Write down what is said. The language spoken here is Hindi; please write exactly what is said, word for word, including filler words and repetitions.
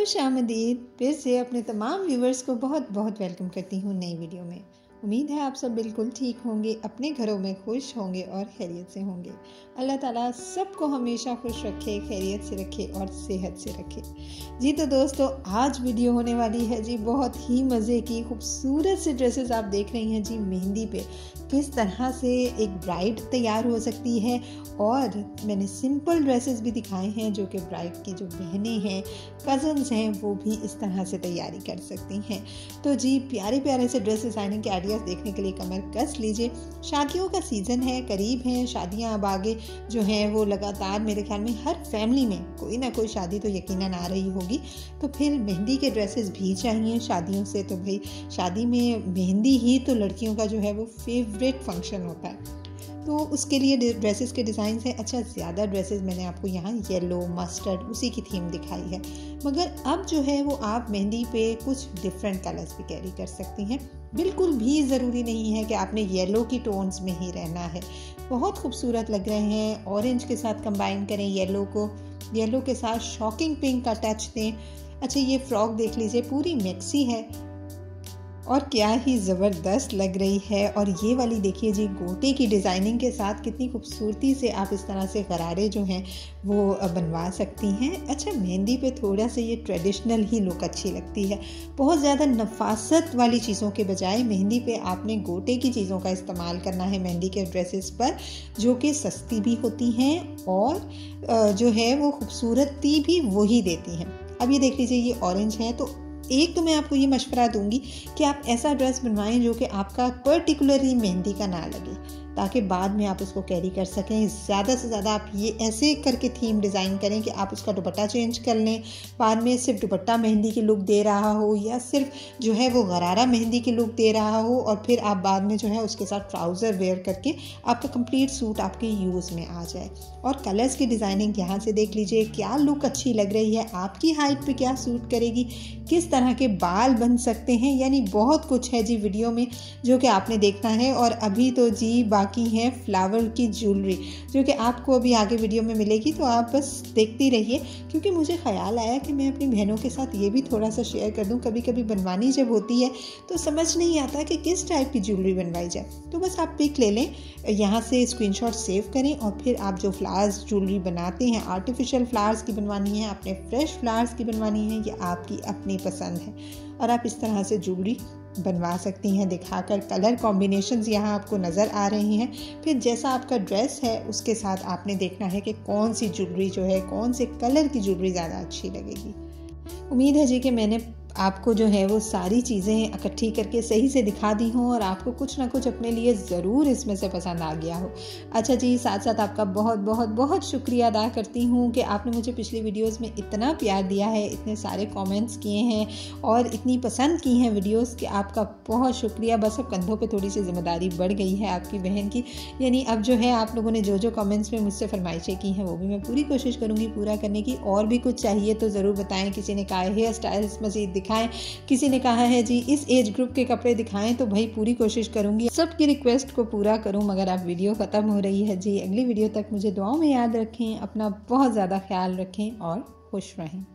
खुश आमदीद। फिर से अपने तमाम व्यूवर्स को बहुत बहुत वेलकम करती हूँ नई वीडियो में। उम्मीद है आप सब बिल्कुल ठीक होंगे, अपने घरों में खुश होंगे और खैरियत से होंगे। अल्लाह ताला सबको हमेशा खुश रखे, खैरियत से रखे और सेहत से रखे। जी तो दोस्तों, आज वीडियो होने वाली है जी बहुत ही मज़े की। खूबसूरत से ड्रेसेस आप देख रही हैं जी मेहंदी पे किस तरह से एक ब्राइड तैयार हो सकती है। और मैंने सिंपल ड्रेसेस भी दिखाए हैं जो कि ब्राइड की जो बहनें हैं, कज़न्स हैं, वो भी इस तरह से तैयारी कर सकती हैं। तो जी प्यारे प्यारे से ड्रेस डिज़ाइनिंग के आइडियाज़ देखने के लिए कमर कस लीजिए। शादियों का सीज़न है, करीब हैं शादियां, अब आगे जो हैं वो लगातार मेरे ख्याल में हर फैमिली में कोई ना कोई शादी तो यकीनन आ रही होगी। तो फिर मेहंदी के ड्रेसेस भी चाहिए शादियों से। तो भाई शादी में मेहंदी ही तो लड़कियों का जो है वो फेवरेट फंक्शन होता है। तो उसके लिए ड्रेसेस के डिज़ाइन हैं। अच्छा, ज़्यादा ड्रेसेस मैंने आपको यहाँ येलो, मस्टर्ड उसी की थीम दिखाई है, मगर अब जो है वो आप मेहंदी पे कुछ डिफरेंट कलर्स भी कैरी कर सकती हैं। बिल्कुल भी ज़रूरी नहीं है कि आपने येलो की टोन्स में ही रहना है। बहुत खूबसूरत लग रहे हैं। ऑरेंज के साथ कंबाइन करें येलो को, येलो के साथ शॉकिंग पिंक का टच दें। अच्छा, ये फ्रॉक देख लीजिए, पूरी मैक्सी है और क्या ही ज़बरदस्त लग रही है। और ये वाली देखिए जी, गोटे की डिज़ाइनिंग के साथ कितनी खूबसूरती से आप इस तरह से गरारे जो हैं वो बनवा सकती हैं। अच्छा, मेहंदी पे थोड़ा सा ये ट्रेडिशनल ही लुक अच्छी लगती है। बहुत ज़्यादा नफासत वाली चीज़ों के बजाय मेहंदी पे आपने गोटे की चीज़ों का इस्तेमाल करना है मेहंदी के ड्रेसेस पर, जो कि सस्ती भी होती हैं और जो है वो खूबसूरती भी वही देती हैं। अब ये देख लीजिए, ये ऑरेंज है। तो एक तो मैं आपको ये मशवरा दूंगी कि आप ऐसा ड्रेस बनवाएं जो कि आपका पर्टिकुलरली मेहंदी का ना लगे, ताकि बाद में आप उसको कैरी कर सकें। ज़्यादा से ज़्यादा आप ये ऐसे करके थीम डिज़ाइन करें कि आप उसका दुपट्टा चेंज कर लें, बाद में सिर्फ दुपट्टा मेहंदी की लुक दे रहा हो या सिर्फ जो है वो गरारा मेहंदी की लुक दे रहा हो, और फिर आप बाद में जो है उसके साथ ट्राउज़र वेयर करके आपका कंप्लीट सूट आपके यूज़ में आ जाए। और कलर्स की डिज़ाइनिंग यहाँ से देख लीजिए, क्या लुक अच्छी लग रही है, आपकी हाइट पे क्या सूट करेगी, किस तरह के बाल बन सकते हैं। यानी बहुत कुछ है जी वीडियो में जो कि आपने देखना है। और अभी तो जी बाकी है फ्लावर की ज्वेलरी, जो कि आपको अभी आगे वीडियो में मिलेगी, तो आप बस देखती रहिए। क्योंकि मुझे ख्याल आया कि मैं अपनी बहनों के साथ ये भी थोड़ा सा शेयर कर दूं। कभी कभी बनवानी जब होती है तो समझ नहीं आता कि किस टाइप की ज्वेलरी बनवाई जाए। तो बस आप पिक ले लें, यहाँ से स्क्रीनशॉट सेव करें और फिर आप जो फ्लावर्स ज्वेलरी बनाते हैं, आर्टिफिशियल फ्लावर्स की बनवानी है, अपने फ्रेश फ्लावर्स की बनवानी है, ये आपकी अपनी पसंद है। और आप इस तरह से ज्वेलरी बनवा सकती हैं दिखाकर। कलर कॉम्बिनेशंस यहाँ आपको नज़र आ रही हैं। फिर जैसा आपका ड्रेस है उसके साथ आपने देखना है कि कौन सी ज्वेलरी जो है, कौन से कलर की ज्वेलरी ज़्यादा अच्छी लगेगी। उम्मीद है जी कि मैंने आपको जो है वो सारी चीज़ें इकट्ठी करके सही से दिखा दी हों और आपको कुछ ना कुछ अपने लिए ज़रूर इसमें से पसंद आ गया हो। अच्छा जी, साथ साथ आपका बहुत बहुत बहुत शुक्रिया अदा करती हूँ कि आपने मुझे पिछली वीडियोस में इतना प्यार दिया है, इतने सारे कमेंट्स किए हैं और इतनी पसंद की हैं वीडियोस कि आपका बहुत शुक्रिया। बस अब कंधों पर थोड़ी सी जिम्मेदारी बढ़ गई है आपकी बहन की। यानी अब जो है आप लोगों ने जो जो कमेंट्स में मुझसे फरमाइशें की हैं वो भी मैं पूरी कोशिश करूँगी पूरा करने की। और भी कुछ चाहिए तो ज़रूर बताएँ। किसी ने कहा है हेयर स्टाइल्स मज़ीद दिखाएं, किसी ने कहा है जी इस एज ग्रुप के कपड़े दिखाएं, तो भाई पूरी कोशिश करूंगी सबकी रिक्वेस्ट को पूरा करूं। मगर अब वीडियो ख़त्म हो रही है जी। अगली वीडियो तक मुझे दुआओं में याद रखें, अपना बहुत ज़्यादा ख्याल रखें और खुश रहें।